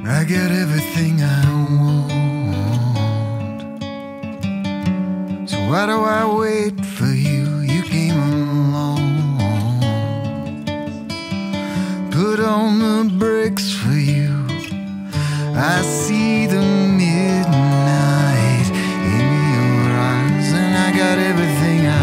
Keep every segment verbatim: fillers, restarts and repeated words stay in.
I got everything I want. So why do I wait for you? You came along. Put on the brakes for you. I see the midnight in your eyes, and I got everything I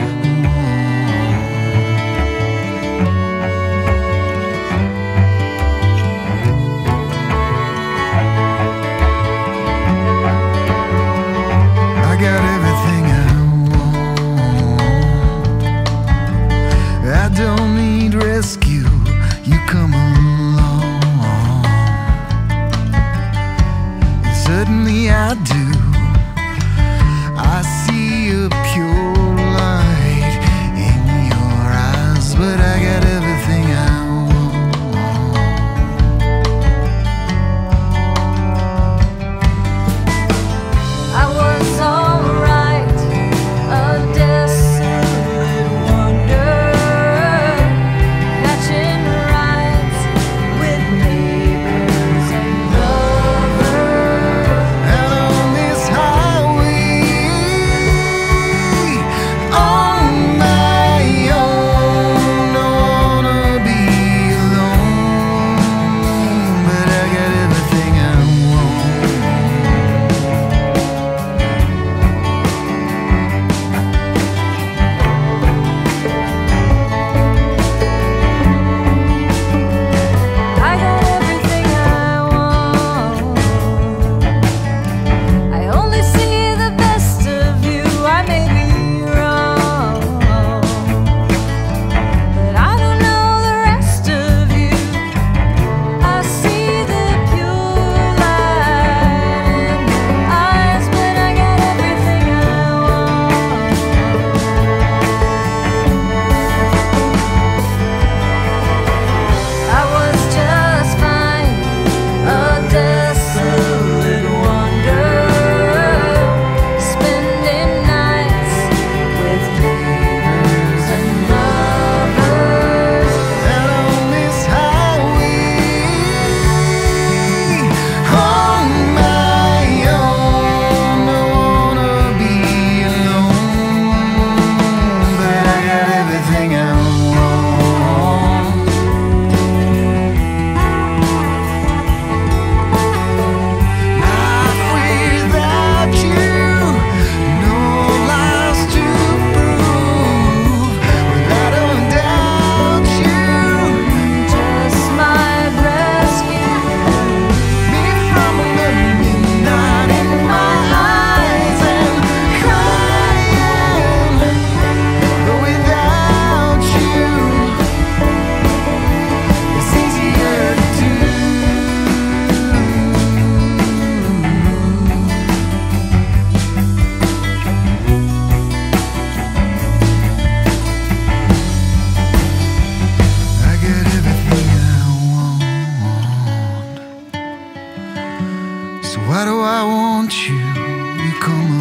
I got everything I want. I don't need rescue. You come along. And certainly I do. I see a pure light in your eyes, but I got everything I want. I was alright, a desolate wonder, catching rides with neighbors and lovers. And on this highway, on my own, don't wanna be alone, but I got everything I want. I got everything I want. I only see the best of you. I may be wrong, but I don't know the rest of you. I see the pure light in your eyes, but I got everything I want. I was just fine, a desolate wonder, spending nights with neighbors and lovers. And on this highway, on my own, don't wanna be alone, but I got everything I want. Life without you, no lies to prove. Without a doubt, you Just might rescue me from the midnight in my eyes and crying. But without you, it's easier to do. I got everything I want. So why do I want you? You come